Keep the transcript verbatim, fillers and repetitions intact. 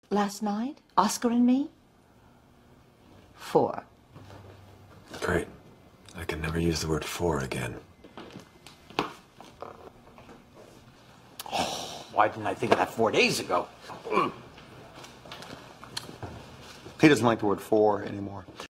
Last night? Oscar and me? Four. Great. I can never use the word for again. Oh, why didn't I think of that four days ago? He doesn't like the word for anymore.